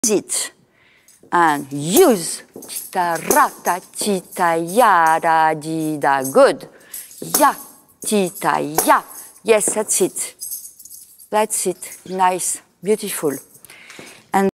it and use. Tita rata tita ya da di da. Good. Ya tita ya. Yes, that's it. That's it. Nice. Beautiful.